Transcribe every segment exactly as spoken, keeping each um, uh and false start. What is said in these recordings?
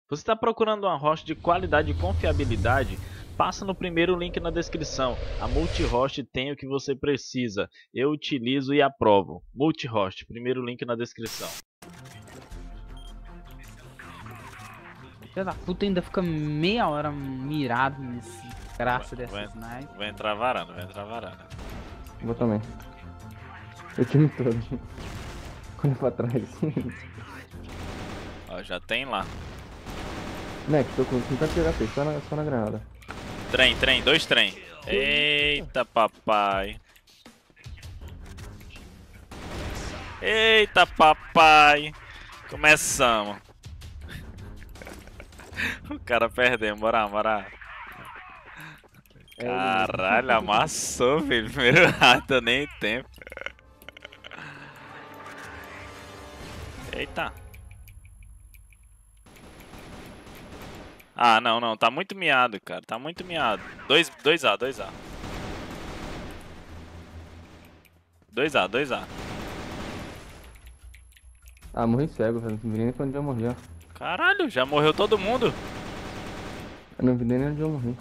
Você está procurando uma host de qualidade e confiabilidade? Passa no primeiro link na descrição. A Multihost tem o que você precisa. Eu utilizo e aprovo. Multihost, primeiro link na descrição. Filha da puta ainda fica meia hora mirado nesse graça Vai, dessas knives. vai entrar varanda, vai entrar varanda. Vou também. O time todo. Quando é pra trás. Ó, já tem lá. Neck, tô com cinquenta de H P, só na, só na granada. Trem, trem, dois trem. Eita, papai. Eita, papai. Começamos. O cara perdeu, bora, bora. Caralho, amassou, filho. Primeiro rato, nem tempo. Eita. Ah, não, não. Tá muito miado, cara. Tá muito miado. dois a, dois a. dois a, dois a. Ah, morri cego, velho. Não vi nem quando eu morri, ó. Caralho, já morreu todo mundo. Eu não vi nem onde eu morri.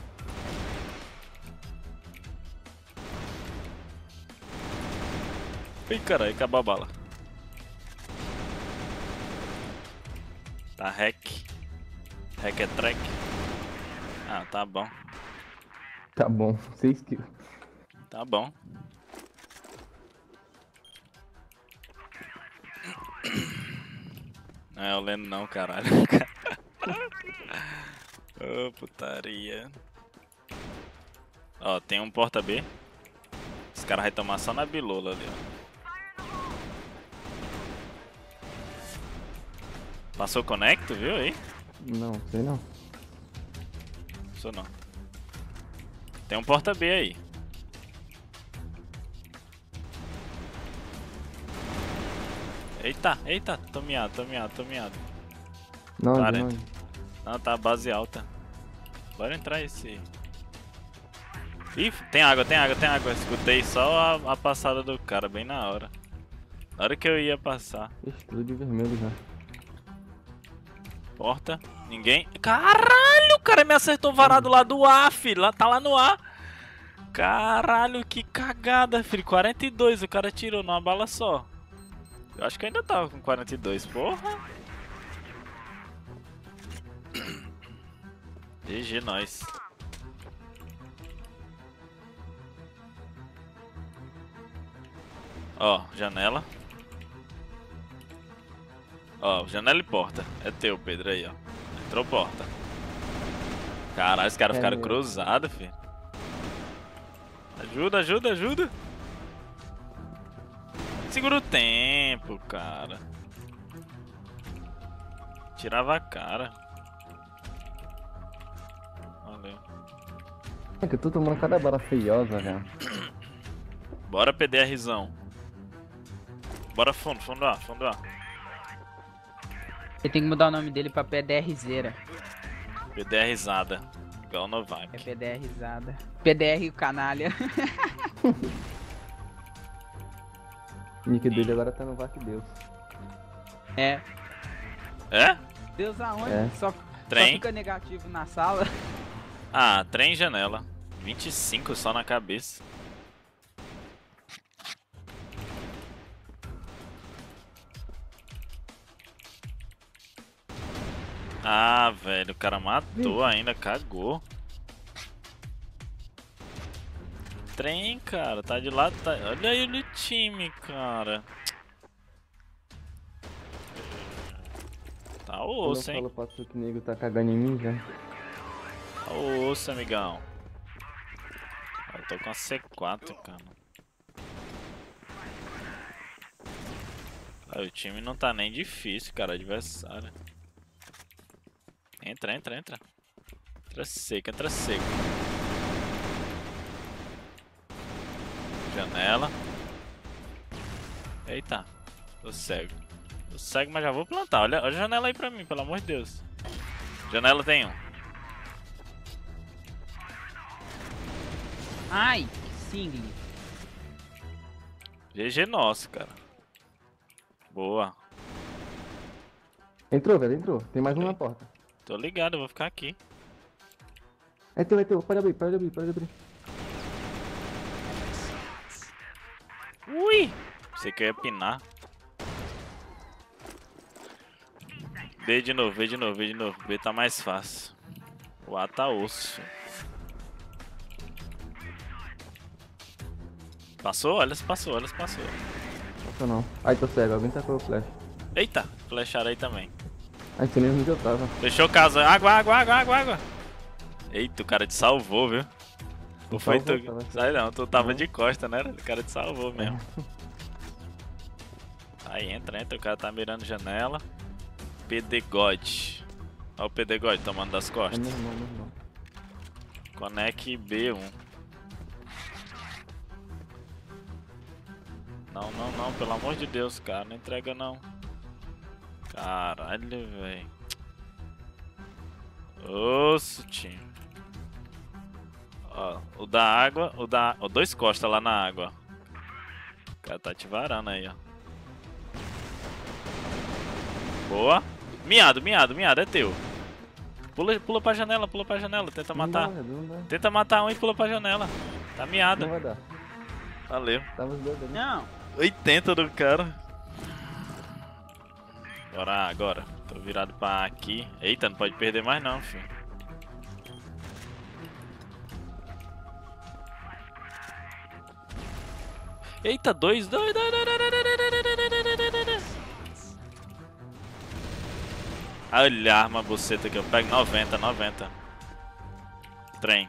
Ih, caralho, acabou a bala. Tá hack. Hack é track. Ah, tá bom. Tá bom, seis kills. Tá bom. Não é o Leno não, caralho. Ô, oh, putaria. Ó, tem um porta B. Os caras vão tomar só na bilola ali, ó. Passou conecto, viu aí? Não, sei não. Passou não. Tem um porta B aí. Eita, eita, tô miado, tô miado, tô miado. Não, Tá, de né? onde? Não, tá base alta. Bora entrar esse. Ih, tem água, tem água, tem água. Escutei só a, a passada do cara, bem na hora. Na hora que eu ia passar. Ixi, tudo de vermelho já. Porta, ninguém. Caralho, o cara me acertou varado lá do A, filho. Lá, tá lá no A. Caralho, que cagada, filho. quarenta e dois, o cara tirou numa bala só. Eu acho que ainda tava com quarenta e dois, porra. G G, nós. Ó, janela. Ó, janela e porta. É teu, Pedro, aí, ó. Entrou porta. Caralho, os caras É ficaram meu. cruzados, filho. Ajuda, ajuda, ajuda. Segura o tempo, cara. Tirava a cara. Valeu. É que eu tô tomando cada bala feiosa, velho. Bora, PDRzão. Bora fundo, fundo A, fundo A. Ele tem que mudar o nome dele pra PDRzeira. PDRzada. Igual o É Novak. PDRzada. P D R canalha. O nick dele agora tá no V A C Deus. É. É? Deus aonde? É. Só, só Trem. fica negativo na sala. Ah, trem e janela. vinte e cinco só na cabeça. Ah, velho, o cara matou ainda, cagou. Trem, cara, tá de lado, tá... Olha aí o time, cara. Tá osso, Quando eu hein? falo pra tu que o nego tá cagando em mim, já. Tá osso, amigão. Eu tô com a C quatro, cara. Ah, o time não tá nem difícil, cara, adversário. Entra, entra, entra. Entra seco, entra seco. Janela. Eita, tô cego. Tô cego, mas já vou plantar. Olha, olha a janela aí pra mim, pelo amor de Deus. Janela tem um. Ai, que single. G G nosso, cara. Boa. Entrou, velho, entrou. Tem mais um na porta. Tô ligado, eu vou ficar aqui. É teu, é teu. Pode abrir, pode abrir, pode abrir. Ui! Pensei que eu ia pinar. B de novo, B de novo, B de novo. B tá mais fácil. O A tá osso. Passou? Olha se passou, olha se passou. Passou não. Ai, tô cego. Alguém tacou o flash. Eita, flecharam aí também. Ai, você nem onde eu tava. Fechou casa. Água, água, água, água, água. Eita, o cara te salvou, viu? Ou foi tu? Salvou, tava- Sai não, tu tava Não. de costa, né? O cara te salvou mesmo. Aí entra, entra, o cara tá mirando janela. P D God. Olha o P D God tomando das É costas. meu irmão, meu irmão. Conec B um. Não, não, não, pelo amor de Deus, cara, não entrega não. Caralho, velho. Osso, time. Ó, o da água, o da... Ó, dois costas lá na água. O cara tá te varando aí, ó. Boa. Miado, miado, miado, é teu. Pula, pula pra janela, pula pra janela, tenta Não matar. dá, não dá. Tenta matar um e pula pra janela. Tá Não miada. vai dar. Valeu. Tava os dois ali. Não. oitenta do cara. Bora agora. Tô virado pra aqui. Eita, não pode perder mais não, filho. Eita, dois, dois, dois, dois, dois, dois, dois, dois, dois, dois, dois, dois. Olha a arma buceta que eu pego. noventa, noventa. Trem.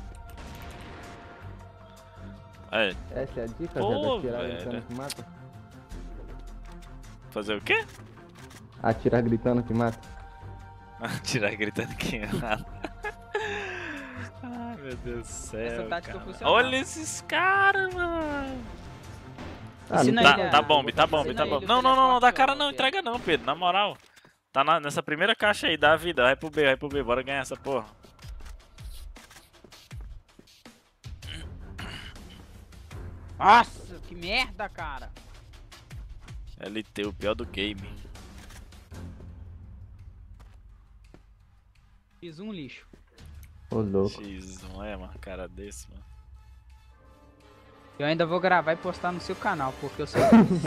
Aí, Essa é a dica, Pô, Zé, atirar velho. gritando que mata? fazer o quê? Atirar gritando que mata. Tirar gritando que nada. Ai, meu Deus do céu. Essa tática cara. funcionava. Olha esses caras, mano. Ah, Ensina não Tá, ele tem- a- tá bom, tá bom, ensina tá bom. ele o Não, não, não, não, dá teleporte, cara ô, não, Pedro. entrega não, Pedro, na moral. Tá na- nessa primeira caixa aí, dá a vida, vai pro B, vai pro B, bora ganhar essa porra. Nossa, que merda, cara. L T, o pior do game. Fiz um lixo. Ô, louco. X um é, mano, cara desse, mano. Eu ainda vou gravar e postar no seu canal, porque eu sou...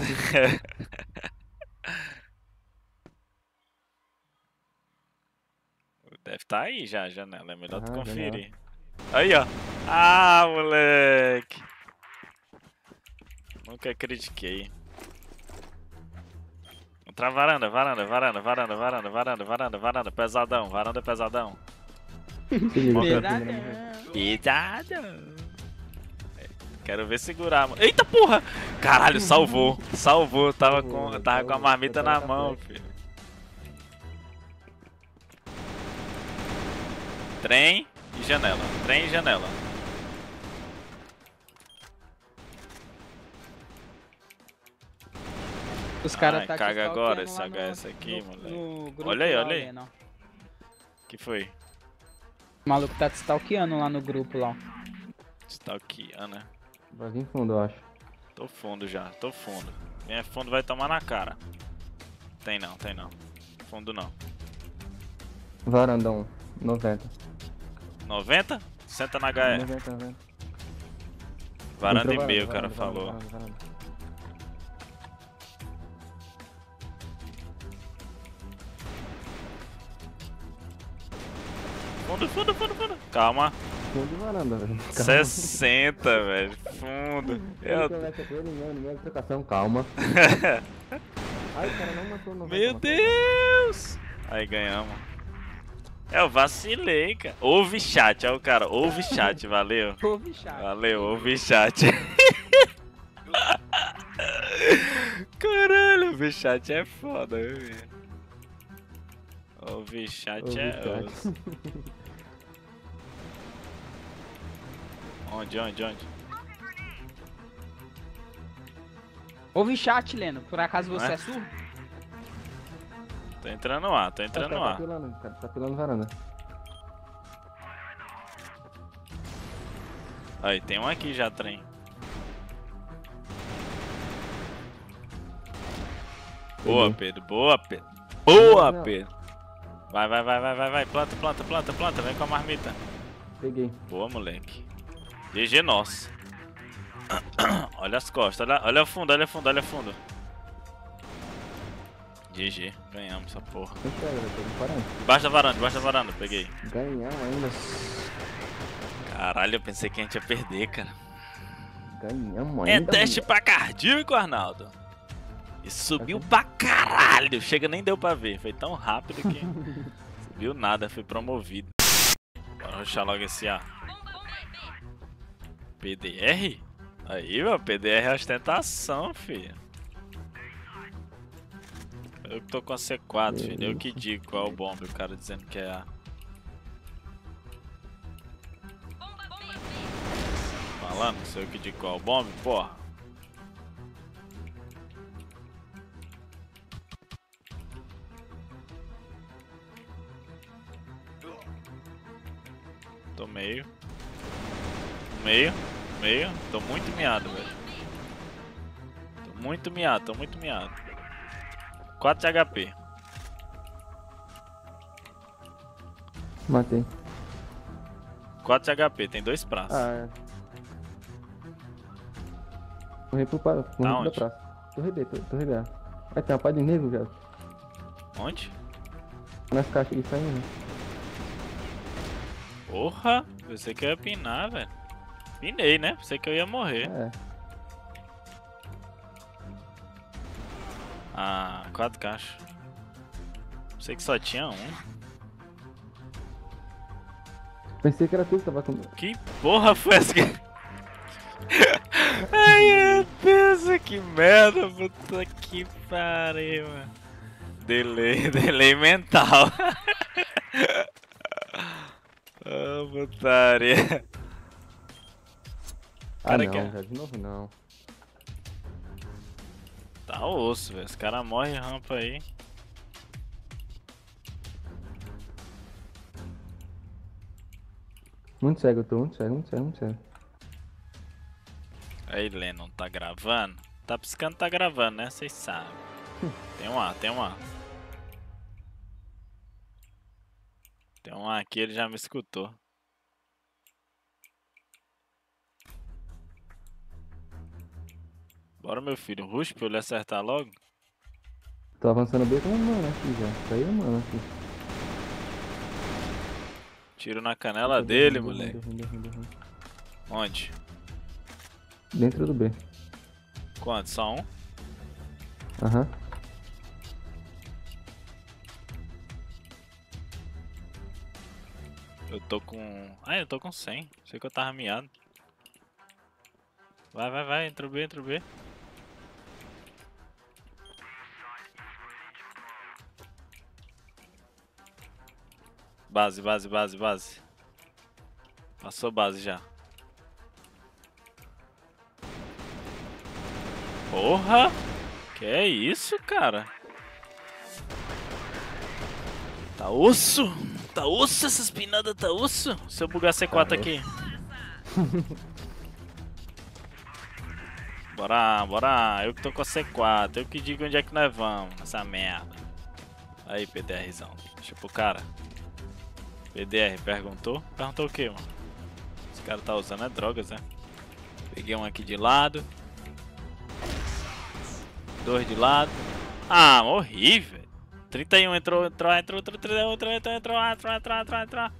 Deve tá aí já a janela, é melhor tu Ah, conferir. Aí, ó. Ah, moleque. Nunca critiquei. Outra varanda, varanda, varanda, varanda, varanda, varanda, varanda, varanda, pesadão, varanda pesadão. Se liga, Boca- tá filmando. Pesadão. Quero ver segurar, mano. Eita porra! Caralho, salvou. Salvou, tava com, tava com a marmita na mão, filho. Trem e janela. Trem e janela. Os caras Ai, tá te caga agora stalkeando esse lá H S aqui, no, moleque. no grupo Olha aí, lá, olha aí. Leno. Que foi? O maluco tá te stalkeando lá no grupo lá. Stalkeando, né? Vai vir fundo, eu acho. Tô fundo já, tô fundo. Quem é fundo vai tomar na cara. Tem não, tem não. Fundo não. Varandão, noventa. noventa? Senta na H E. noventa, noventa. Varanda Entrou e meio, o varanda, cara varanda, falou. varanda, varanda. Fundo, fundo, fundo, fundo. Calma. Fundo de varanda, velho. Calma. sessenta, velho. Fundo. Ele Eu... começa com ele, meu, minha explicação, calma. Ai, o cara não matou noventa. Meu matou. Deus! Aí ganhamos. É, eu vacilei, cara. Ouve chat, ó o cara. Ouve chat, valeu. Ouve chato. Valeu, ouve chat. Caralho, ouve chat é foda, viu, velho? Ouve chat Ouve é chat. osso. Onde, onde, onde? Ouve chat, Leno. Por acaso Não você é? é surdo? Tô entrando no ar, tô O entrando cara no tá ar. pilando, cara, tá pilando varanda. Aí, tem um aqui já, trem. Boa, Peguei. Pedro, boa, Pedro. Boa, Não. Pedro. Vai, vai, vai, vai, vai, vai. Planta, planta, planta, planta. Vem com a marmita. Peguei. Boa, moleque. G G nosso. Olha as costas, olha, olha o fundo, olha o fundo, olha o fundo. G G, ganhamos essa porra. Não pega, eu tô com quarenta. Debaixo da varanda, debaixo da varanda, peguei. Ganhamos ainda. Caralho, eu pensei que a gente ia perder, cara. Ganhamos É ainda. teste pra cardíaco, Arnaldo. E subiu pra caralho. Chega, nem deu pra ver. Foi tão rápido que subiu nada, foi promovido. Bora rushar logo esse A. P D R? Aí, meu, P D R é ostentação, filho. Eu que tô com a C quatro, filho. Eu que digo qual é o bombe. O cara dizendo que é A. Falando, sou eu que digo qual é o bombe, porra. Tô meio. Meio. Meio. Tô muito miado, velho. Tô muito miado, tô muito miado. quatro de H P. Matei. quatro de H P, tem dois praças. Ah, é. Corri pro pra... Corri Aonde? da praça. Torre B, torre, torre B. Aí tem uma pá de negro, já. Onde? Nas caixas aqui saindo. Porra! Pensei que eu ia pinar, velho. Pinei, né? Pensei que eu ia morrer. É. Ah, quatro caixas. Pensei que só tinha um. Pensei que era tu que tava com. Que porra foi essa que... Ai, meu Deus, que merda, puta que pariu, mano. Delay, delay mental. Ah, putaria. Ah, Cara, não, que- já de novo não. Tá osso, velho. Esse cara morre rampa aí. Muito cego, eu tô muito cego, muito cego, muito cego. Aí, Lennon, tá gravando? Tá piscando, tá gravando, né? Vocês sabem. Tem um A, tem um A. Tem um A aqui, ele já me escutou. Bora, meu filho. Rush pra ele acertar logo. Tô avançando bem com uma mana aqui já. Saiu mano aqui. Tiro na canela dele, moleque. Derruim, derruim, derruim. Onde? Dentro do B. Quanto? Só um? Aham. Eu tô com... Ah, eu tô com cem. Sei que eu tava miado. Vai, vai, vai. Entra o B, entra o B. Base, base, base, base. Passou base já. Porra! Que é isso, cara? Tá osso? Tá osso essa espinada, tá osso? Se eu bugar C quatro Tá aqui. Bora, bora. Eu que tô com a C quatro. Eu que digo onde é que nós vamos nessa merda. Aí, PDRzão. Deixa pro cara. P D R perguntou? Perguntou o que, mano? Esse cara tá usando é drogas, né? Peguei um aqui de lado. Dois de lado. Ah, morri, velho. trinta e um entrou, entrou, entrou, entrou, entrou, entrou, entrou, entrou, entrou, entrou, entrou, entrou.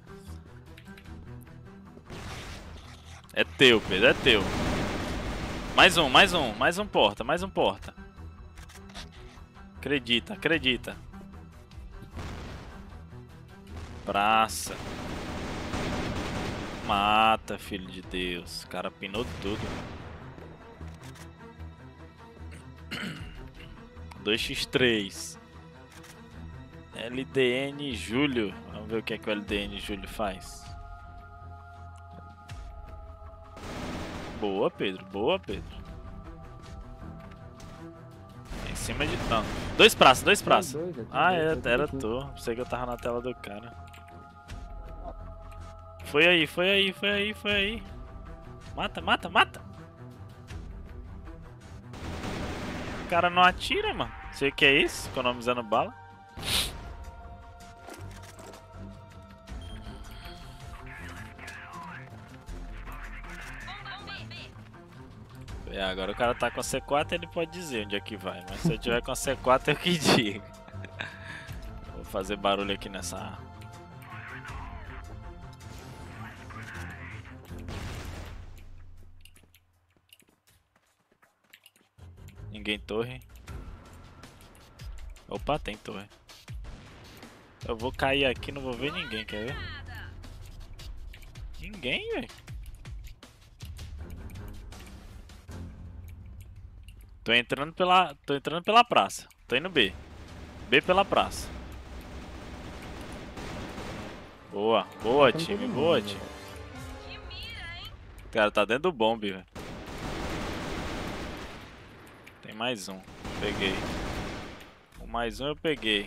É teu, Pedro, é teu. Mais um, mais um, mais um porta, mais um porta. Acredita, acredita. Praça. Mata, filho de Deus. O cara pinou tudo. dois por três. L D N Júlio. Vamos ver o que é que o L D N Júlio faz. Boa, Pedro. Boa, Pedro. Em cima de... Não. Dois praças, dois praças. Dois, dois, Ah, dois, era, dois, era dois. tu. Pensei que eu tava na tela do cara. Foi aí, foi aí, foi aí, foi aí. Mata, mata, mata. O cara não atira, mano. Sei o que é isso, economizando bala. É, agora o cara tá com a C quatro, ele pode dizer onde é que vai. Mas se eu tiver com a C quatro, eu que digo. Vou fazer barulho aqui nessa... Ninguém torre. Opa, tem torre. Eu vou cair aqui, não vou ver ninguém, quer ver? Ninguém, velho. Tô entrando pela, tô entrando pela praça. Tô indo B. B pela praça. Boa, boa time, boa time. Cara, tá dentro do bombe, velho. Tem mais um. Peguei. O mais um eu peguei.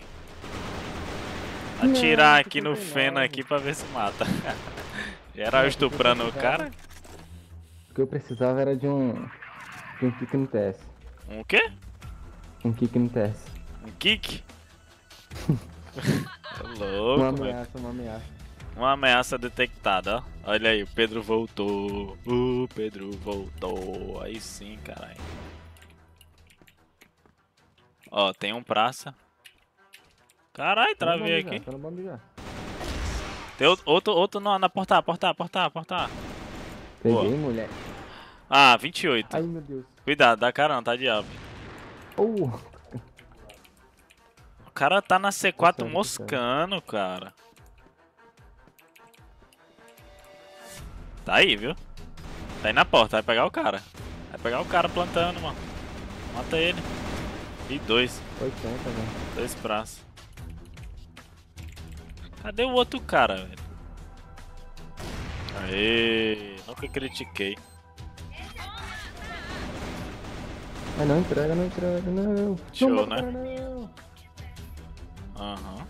Atirar aqui no feno aqui pra ver se mata. Geral estuprando o cara. O que eu precisava era de um... de um kick no T S. Um quê? Um kick no T S. Um kick? Tô louco, Uma velho. ameaça, uma ameaça. Uma ameaça detectada, ó. Olha aí, o Pedro voltou. O Pedro voltou. Aí sim, caralho. Ó, tem um praça. Caralho, travei aqui. Tô no bombe já. Tem outro, outro, outro na, na porta A, porta A, porta A, porta A. Peguei, Boa. mulher. Ah, vinte e oito. Ai, meu Deus. Cuidado, dá cara não, tá de alvo. Oh. O cara tá na C quatro Tá certo, moscando, cara. Tá aí, viu? Tá aí na porta, vai pegar o cara. Vai pegar o cara plantando, mano. Mata ele. E dois. oitenta, velho. Dois praças. Cadê o outro cara, velho? Aê, nunca critiquei. Ai, não entrega, não entrega, não. Show, não, né? Não. Aham.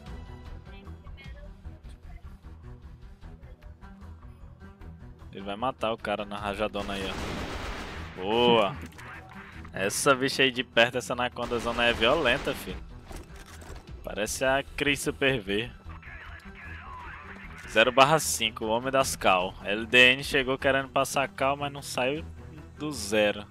Ele vai matar o cara na rajadona aí, ó. Boa! Essa bicha aí de perto, essa Anaconda Zona é violenta, filho. Parece a Cris Super V. zero barra cinco, o homem das cal. L D N chegou querendo passar cal, mas não saiu do zero.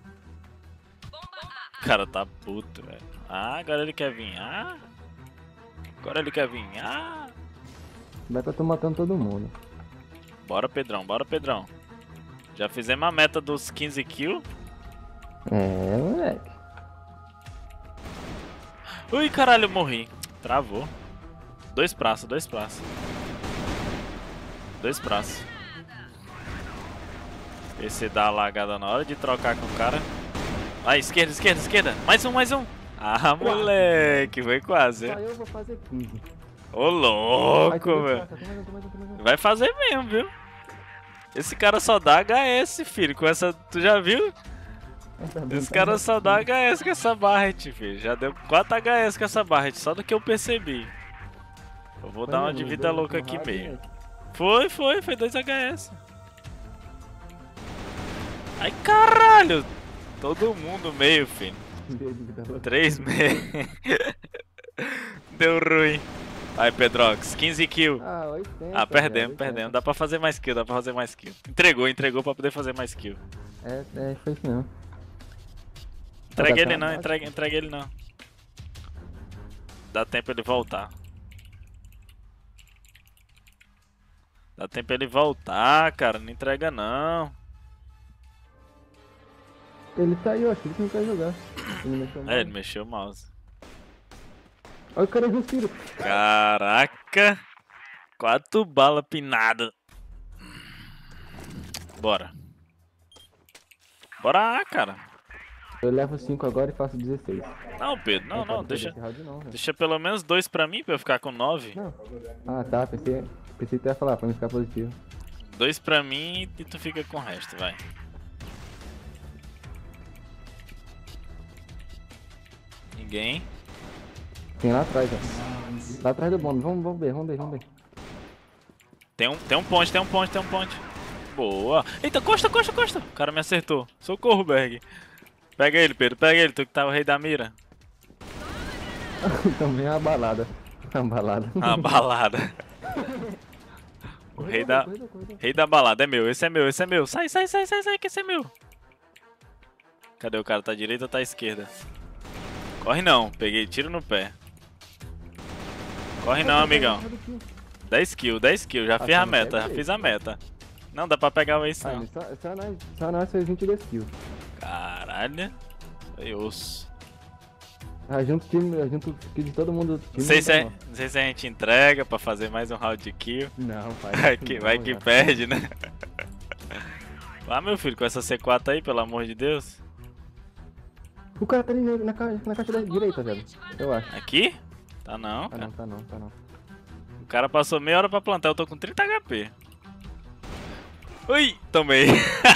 O cara tá puto, velho. Ah, agora ele quer vir. Ah, agora ele quer vir. Ah. Vai tá tô matando todo mundo. Bora, Pedrão, bora, Pedrão. Já fizemos a meta dos quinze kills. É, moleque. Ui, caralho, eu morri. Travou. Dois praças, dois praças. Dois praças. Ver se dá a lagada na hora de trocar com o cara. Ah, esquerda, esquerda, esquerda. Mais um, mais um. Ah, moleque, foi quase. Só eu vou fazer quinze. Ô, Ai, louco, tô muito velho. fraca, tô mais um, tô mais um, tô mais um. Vai fazer mesmo, viu? Esse cara só dá H S, filho. Com essa. Tu já viu? Tá bem, Esse tá cara bem. só dá H S com essa Barret, filho. Já deu quatro H S com essa Barret, só do que eu percebi. Eu vou Foi dar uma mesmo, de nos vida dois louca últimos aqui rounds, meio. né? Foi, foi, foi dois H S. Ai, caralho! Todo mundo meio, filho. Deu de vida louca. três meio. Deu ruim. Vai, Pedrox, quinze kills. Ah, oitenta. Ah, perdemos, velho, perdemos. oitenta. Dá pra fazer mais kill, dá pra fazer mais kill. Entregou, entregou pra poder fazer mais kill. É, é, foi isso mesmo. Entrega Tá, ele tá, não, tá. entrega, entrega ele não. Dá tempo ele voltar. Dá tempo ele voltar, cara. Não entrega não. Ele tá aí, eu acho que ele não quer jogar. Ele mexeu É, mal. ele mexeu o mouse. Olha o cara do tiro. Caraca! Quatro balas pinadas. Bora. Bora, cara. Eu levo cinco agora e faço dezesseis. Não, Pedro, não, Não não, pode deixa, perder esse round não, velho. deixa pelo menos dois pra mim pra eu ficar com nove. Não. Ah, tá. Pensei, pensei que tu ia falar pra mim ficar positivo. Dois pra mim e tu fica com o resto, vai. Ninguém. Tem lá atrás, ó. Lá atrás do bombe. Vamos, vamos ver, vamos ver, vamos ver. Tem um, tem um ponte, tem um ponte, tem um ponte. Boa. Eita, costa, costa, costa. O cara me acertou. Socorro, Berg. Pega ele, Pedro, pega ele, tu que tá o rei da mira. Também é uma balada. Uma balada. A balada. O rei da, Corrida, corrida. rei da balada é meu, esse é meu, esse é meu. Sai, sai, sai, sai, sai, que esse é meu. Cadê o cara? Tá à direita ou tá à esquerda? Corre não, peguei tiro no pé. Corre não, amigão. dez kills, dez kills, já Ah, fiz a tá no meta, pé, já beleza. fiz a meta. Não, dá pra pegar o ace Ah, não. mas só, só nós, só nós fez vinte e dois kills. Caralho. Foi osso. Ah, junto o time, junto o kill de todo mundo. do time Não sei, não se dá, é, não sei se a gente entrega pra fazer mais um round de kill. Não, faz Vai isso que, não, vai que já. perde, né? Vá, meu filho, com essa C quatro aí, pelo amor de Deus. O cara tá ali na, na, ca- na caixa da direita, velho. Eu acho. Aqui? Tá não, Ah, cara. não, tá não, tá não. O cara passou meia hora pra plantar, eu tô com trinta H P. Ui, tomei.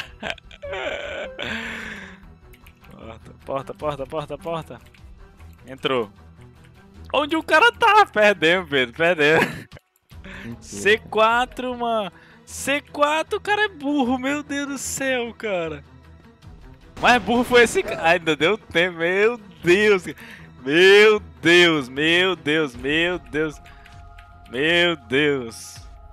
Porta, porta, porta, porta, porta. Entrou. Onde o cara tá? Perdemos, Pedro, perdemos. Mentira. C quatro, mano. C quatro, o cara é burro, meu Deus do céu, cara. Mais burro foi esse cara. Ainda deu tempo, meu Deus. Meu Deus, meu Deus, meu Deus. Meu Deus.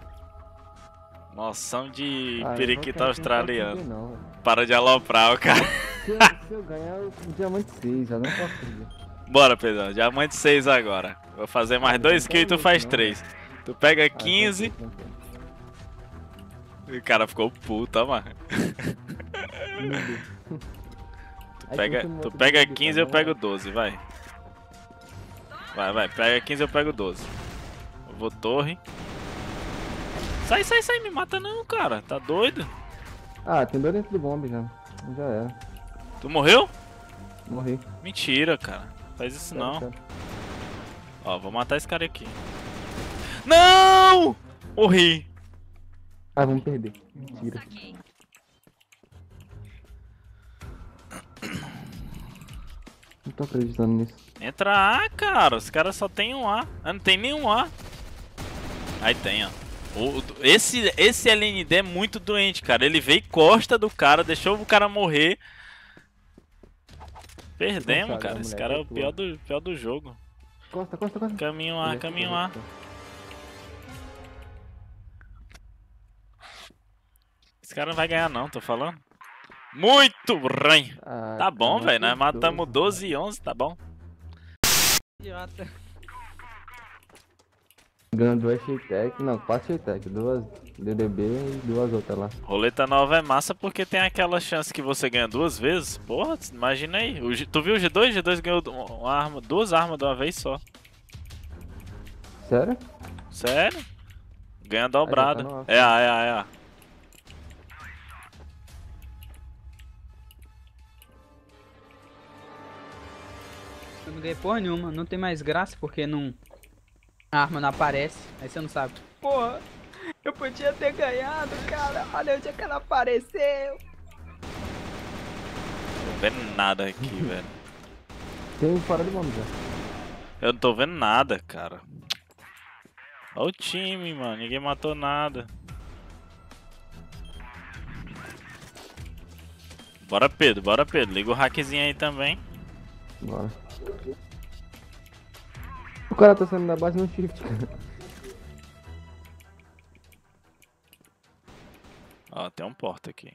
Noção de Ah, eu periquita vou tentar australiano. perder não, velho. Para de aloprar o cara. Se eu, se eu ganhar o diamante seis, já não posso perder. Bora, Pedrão. Diamante seis agora. Vou fazer mais Ah, dois não kills e tu quero faz muito, não, três. Tu pega Ah, quinze. não quero, não quero. E o cara ficou puto, mano. Meu Deus. Tu Aí pega, continua tu outro pega vídeo quinze, eu também, pego né? doze, vai. Vai, vai. Pega quinze, eu pego doze. Eu vou torre. Sai, sai, sai. Me mata não, cara. Tá doido? Ah, tem dois dentro do bombe já. Já era. Tu morreu? Morri. Mentira, cara. Faz isso não. Sério, Ó, vou matar esse cara aqui. Não! Morri. Ah, vamos perder. Mentira. Não tô acreditando nisso. Entra A, cara. Os caras só tem um A. Ah, não tem nenhum A. Aí tem, ó. O, o- esse, esse L N D é muito doente, cara. Ele veio e costa do cara, deixou o cara morrer. Perdemos, Nossa, cara. a Esse mulher cara é é o tua. pior do, pior do jogo. Costa, costa, costa. Caminho A, Ele é caminho tua, A. ele é tua. Esse cara não vai ganhar não, tô falando. Muito ruim. Ah, Tá bom, cara, velho. Nós que matamos doze. doze e onze, tá bom. Idiota. Ganhando duas Sheitec, não, quatro Sheitec, duas D D B e duas outras lá. Roleta nova é massa porque tem aquela chance que você ganha duas vezes. Porra, imagina aí. O G- tu viu o G dois? O G dois ganhou uma arma, duas armas de uma vez só. Sério? Sério? Ganha dobrada. no off. É A, é A, é A. Eu não ganhei porra nenhuma, não tem mais graça porque não. A arma não aparece, aí você não sabe. Porra, eu podia ter ganhado, cara. Olha onde é que ela apareceu. Não tô vendo nada aqui, velho. Tem um fora de bomba já. Eu não tô vendo nada, cara. Olha o time, mano. Ninguém matou nada. Bora, Pedro. Bora, Pedro. Liga o hackzinho aí também. Bora. O cara tá saindo da base no shift, cara. Ó, tem um porta aqui.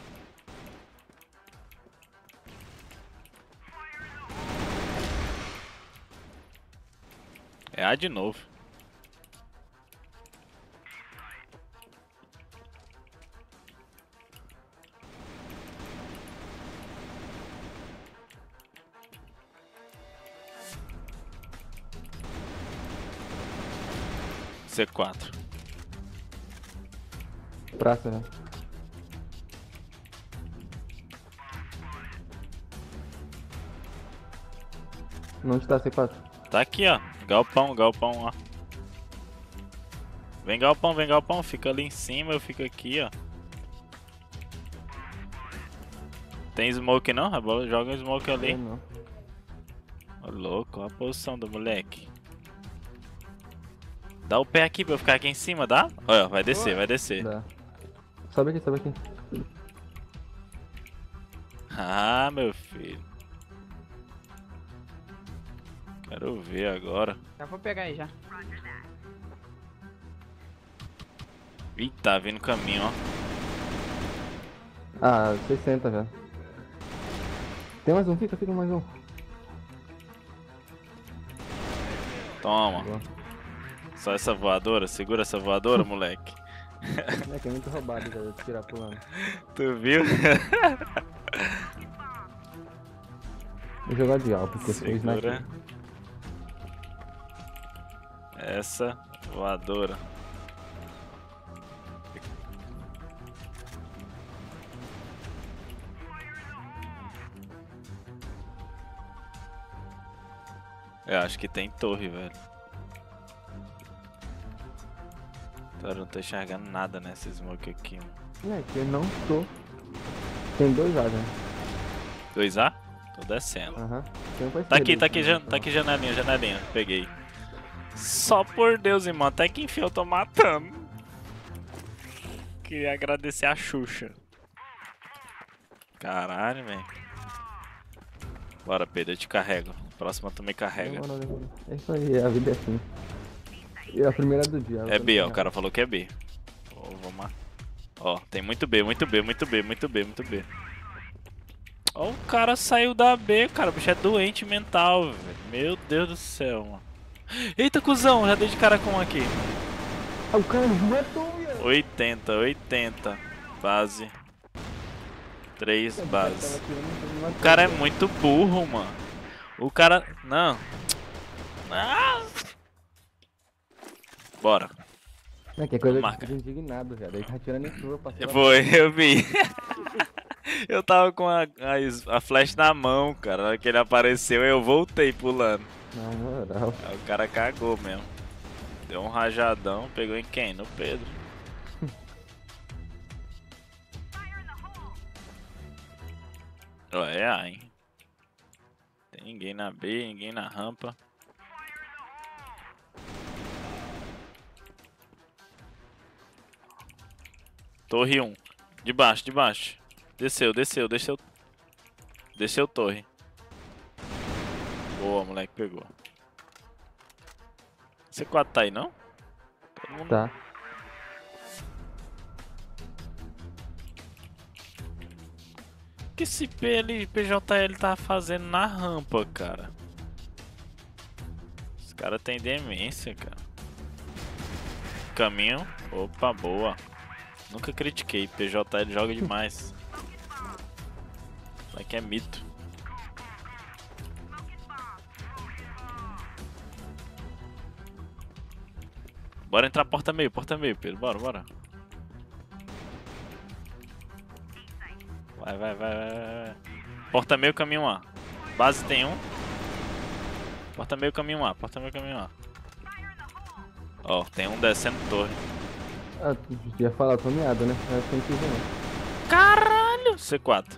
É A de novo. C quatro. Praça, né? Não está C quatro. Tá aqui, ó. Galpão, galpão, ó. Vem galpão, vem galpão. Fica ali em cima, eu fico aqui, ó. Tem smoke não? A bola joga um smoke ali. Não. Ô louco, olha a posição do moleque. Dá o pé aqui pra eu ficar aqui em cima, dá? Olha, vai descer, vai descer. Dá. Sobe aqui, sobe aqui. Ah, meu filho. Quero ver agora. Já vou pegar aí já. Ih, tá vindo caminho, ó. Ah, sessenta já. Tem mais um, fica, fica mais um. Toma. Boa. Só essa voadora? Segura essa voadora, moleque. Moleque, é muito roubado, velho, tirar pulando. Tu viu? Vou jogar de alto, porque foi Segura sniper. essa voadora. Eu acho que tem torre, velho. Cara, eu não tô enxergando nada nessa smoke aqui, mano. Moleque, eu não tô. Tem dois A, né? dois A? Tô descendo. Aham. Tem um pra Tá aqui, esquerda, tá aqui, né? jan- tá aqui janelinha, janelinha. Peguei. Só por Deus, irmão. Até que enfim eu tô matando. Queria agradecer a Xuxa. Caralho, velho. Bora, Pedro, eu te carrego. Próxima tu me carrega. Demorou, demorou. É isso aí, a vida é assim. E a primeira do dia. É B, ó. O cara falou que é B. Ó, vamos lá. Ó, tem muito B, muito B, muito B, muito B, muito B. Ó, o cara saiu da B, cara. O bicho é doente mental, velho. Meu Deus do céu, mano. Eita, cuzão, já dei de cara com um aqui. Ah, o cara matou, velho. oitenta, oitenta. Base. três base. O cara é muito burro, mano. O cara... Não. Ah. Bora. Não, que é coisa Marca. de indignado, velho. Aí tá atirando em sua, passou. Foi, eu vi. Eu tava com a, a, a flash na mão, cara. Na hora que ele apareceu, eu voltei pulando. Na moral. Aí o cara cagou mesmo. Deu um rajadão, pegou em quem? No Pedro. Ó, é A, hein? Tem ninguém na B, ninguém na rampa. Torre um. De baixo, de baixo. Desceu, desceu, desceu. Desceu torre. Boa, moleque, pegou. C quatro tá aí, não? Todo mundo... Tá. O que esse P L, P J L tá fazendo na rampa, cara? Os caras têm demência, cara. Caminho. Opa, boa. Nunca critiquei. P J L joga demais. Vai que é mito. Bora entrar porta meio, porta meio, Pedro. Bora, bora. Vai, vai, vai, vai, vai. Porta meio, caminho A. Base tem um. Porta meio, caminho A. Porta meio, caminho A. Ó, tem um descendo torre. Ah, tu ia falar, tô miado, né? Eu tenho que ver, não. Caralho! C quatro.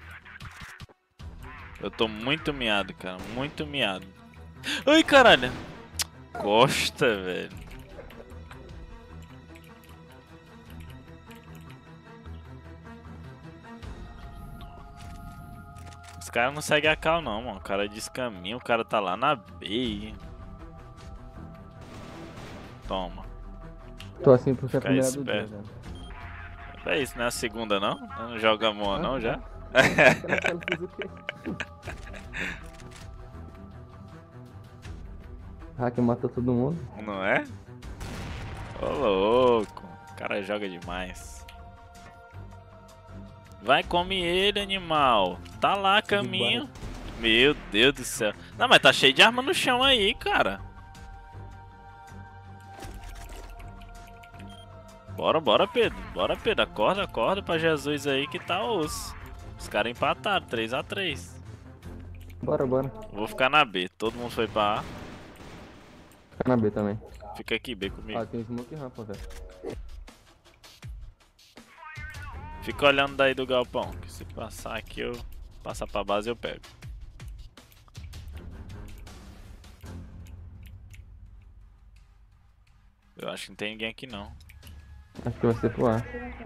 Eu tô muito miado, cara. Muito miado. Ai, caralho. Costa, velho. Os caras não seguem a cal não, mano. O cara descaminha, o cara tá lá na B. Toma. Tô assim porque é a Fica primeira do dia, esperto. velho. É isso, não é a segunda não? Não joga Moa não já? Ela fez o quê? Hack mata todo mundo. Não é? Ô louco, o cara joga demais. Vai, come ele, animal. Tá lá, caminho. Meu Deus do céu. Não, mas tá cheio de arma no chão aí, cara. Bora, bora, Pedro. Bora, Pedro. Acorda, acorda pra Jesus aí que tá osso. Os caras empataram, três a três. Bora, bora. Vou ficar na B. Todo mundo foi pra A. Fica na B também. Fica aqui, B comigo. Ah, tem smoke rampa, velho. Fica olhando daí do galpão. Que se passar aqui, eu passar pra base eu pego. Eu acho que não tem ninguém aqui não. Acho que vai ser pro ar.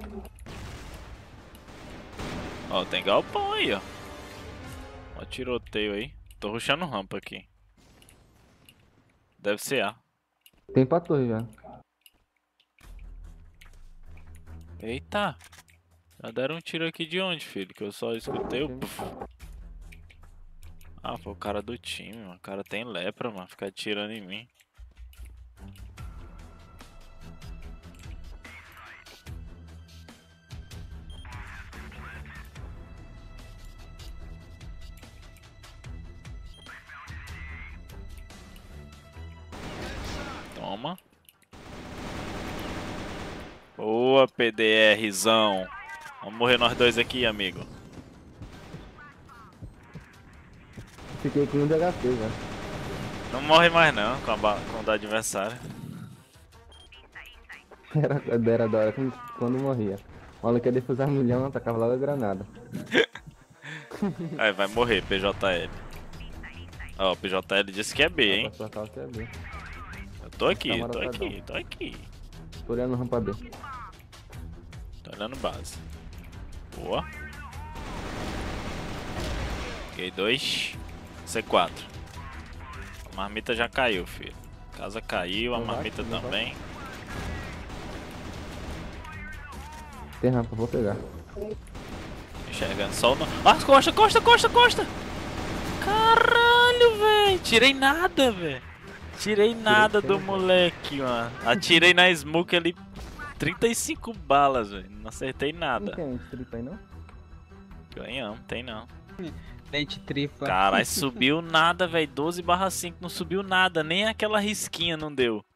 Ó, tem galpão aí, ó. Ó, tiroteio aí. Tô rushando rampa aqui. Deve ser A. Tem pra torre já. Eita! Já deram um tiro aqui de onde, filho? Que eu só escutei o... Tem- Puf. Ah, pô, o cara do time, mano. O cara tem lepra, mano. Fica atirando em mim. Toma. Boa, PDRzão. Vamos morrer nós dois aqui, amigo. Fiquei com um de H P, velho. Não morre mais não com, a ba... com o do adversário. Era, era da hora quando, quando morria. O maluco ia defusar um milhão, atacava logo a granada. Aí vai morrer, P J L. Ó, o P J L disse que é B, hein? Posso matar o que é B. Eu tô aqui, Câmara tô tá aqui, dando. tô aqui. Tô olhando rampa B. Tô olhando base. Boa. Peguei dois. C quatro. A marmita já caiu, filho. A casa caiu, a Não vai, marmita não vai. também. Tem rampa, vou pegar. Enxergando só o... no- Ah, costa, costa, costa, costa! Caralho, velho! Tirei nada, velho! Tirei nada do cem, moleque, mano. Atirei na smoke ali trinta e cinco balas, velho. Não acertei Não nada. tem tripa aí, não? Ganhamos, tem não. Dente tripa. Caralho, subiu nada, velho. doze barra cinco, não subiu nada. Nem aquela risquinha não deu.